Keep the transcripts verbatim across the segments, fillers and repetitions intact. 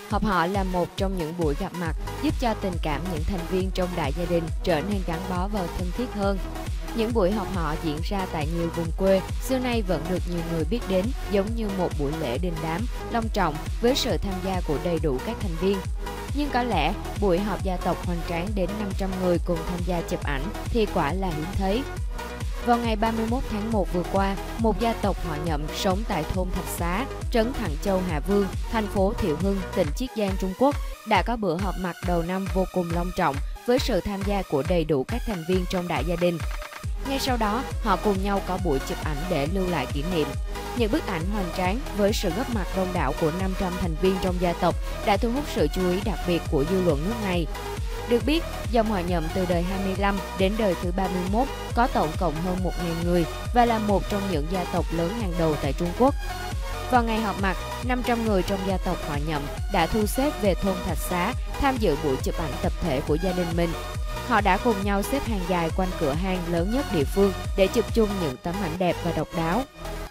Họp họ là một trong những buổi gặp mặt giúp cho tình cảm những thành viên trong đại gia đình trở nên gắn bó và thân thiết hơn. Những buổi họp họ diễn ra tại nhiều vùng quê, xưa nay vẫn được nhiều người biết đến giống như một buổi lễ đình đám, long trọng với sự tham gia của đầy đủ các thành viên. Nhưng có lẽ buổi họp gia tộc hoành tráng đến năm trăm người cùng tham gia chụp ảnh thì quả là hiếm thấy. Vào ngày ba mươi mốt tháng một vừa qua, một gia tộc họ Nhậm sống tại thôn Thạch Xá, trấn Thẳng Châu Hà Vương, thành phố Thiệu Hưng, tỉnh Chiết Giang, Trung Quốc đã có bữa họp mặt đầu năm vô cùng long trọng với sự tham gia của đầy đủ các thành viên trong đại gia đình. Ngay sau đó, họ cùng nhau có buổi chụp ảnh để lưu lại kỷ niệm. Những bức ảnh hoành tráng với sự góp mặt đông đảo của năm trăm thành viên trong gia tộc đã thu hút sự chú ý đặc biệt của dư luận nước này. Được biết, dòng họ Nhậm từ đời hai mươi lăm đến đời thứ ba mươi mốt có tổng cộng hơn một nghìn người và là một trong những gia tộc lớn hàng đầu tại Trung Quốc. Vào ngày họp mặt, năm trăm người trong gia tộc họ Nhậm đã thu xếp về thôn Thạch Xá tham dự buổi chụp ảnh tập thể của gia đình mình. Họ đã cùng nhau xếp hàng dài quanh cửa hang lớn nhất địa phương để chụp chung những tấm ảnh đẹp và độc đáo.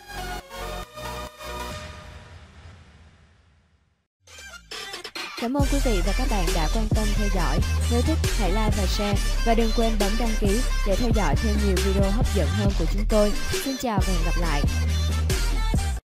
Cảm ơn quý vị và các bạn đã quan tâm theo dõi. Nếu thích, hãy like và share và đừng quên bấm đăng ký để theo dõi thêm nhiều video hấp dẫn hơn của chúng tôi. Xin chào và hẹn gặp lại!